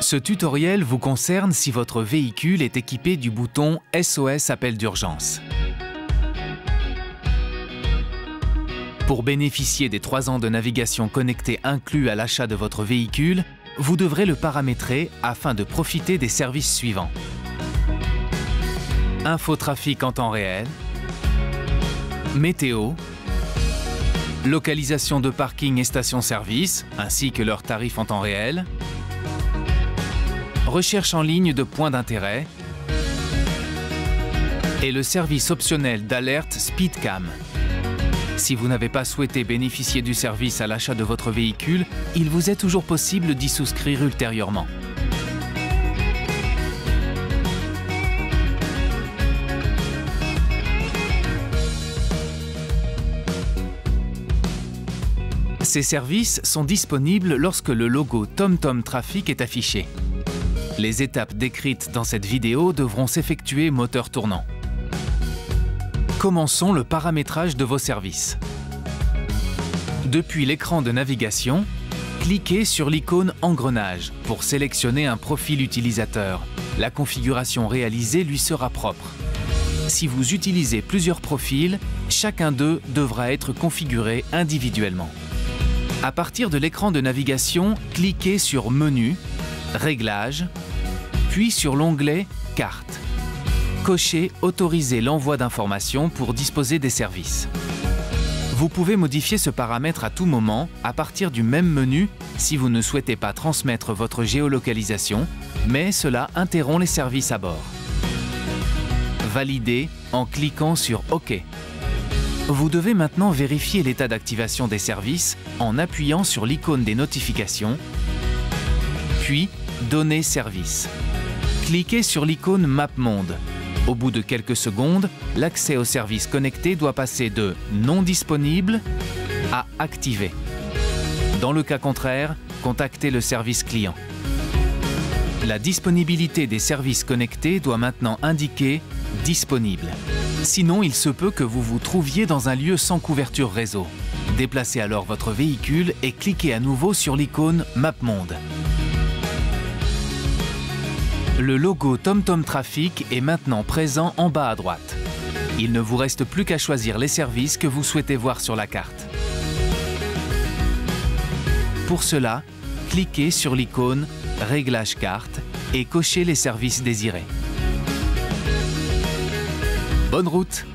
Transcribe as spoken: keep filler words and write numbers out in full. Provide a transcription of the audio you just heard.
Ce tutoriel vous concerne si votre véhicule est équipé du bouton S O S appel d'urgence. Pour bénéficier des trois ans de navigation connectée inclus à l'achat de votre véhicule, vous devrez le paramétrer afin de profiter des services suivants. Infotrafic en temps réel, météo, localisation de parking et station-service, ainsi que leurs tarifs en temps réel, recherche en ligne de points d'intérêt et le service optionnel d'alerte SpeedCam. Si vous n'avez pas souhaité bénéficier du service à l'achat de votre véhicule, il vous est toujours possible d'y souscrire ultérieurement. Ces services sont disponibles lorsque le logo TomTom Traffic est affiché. Les étapes décrites dans cette vidéo devront s'effectuer moteur tournant. Commençons le paramétrage de vos services. Depuis l'écran de navigation, cliquez sur l'icône Engrenage pour sélectionner un profil utilisateur. La configuration réalisée lui sera propre. Si vous utilisez plusieurs profils, chacun d'eux devra être configuré individuellement. À partir de l'écran de navigation, cliquez sur Menu, Réglages, puis sur l'onglet Carte. Cochez « Autoriser l'envoi d'informations pour disposer des services ». Vous pouvez modifier ce paramètre à tout moment à partir du même menu si vous ne souhaitez pas transmettre votre géolocalisation, mais cela interrompt les services à bord. Validez en cliquant sur OK. Vous devez maintenant vérifier l'état d'activation des services en appuyant sur l'icône des notifications, puis Donner service. Cliquez sur l'icône Map Monde. Au bout de quelques secondes, l'accès au service connecté doit passer de non disponible à activé. Dans le cas contraire, contactez le service client. La disponibilité des services connectés doit maintenant indiquer disponible. Sinon, il se peut que vous vous trouviez dans un lieu sans couverture réseau. Déplacez alors votre véhicule et cliquez à nouveau sur l'icône Map Monde. Le logo TomTom Traffic est maintenant présent en bas à droite. Il ne vous reste plus qu'à choisir les services que vous souhaitez voir sur la carte. Pour cela, cliquez sur l'icône Réglages carte et cochez les services désirés. Bonne route!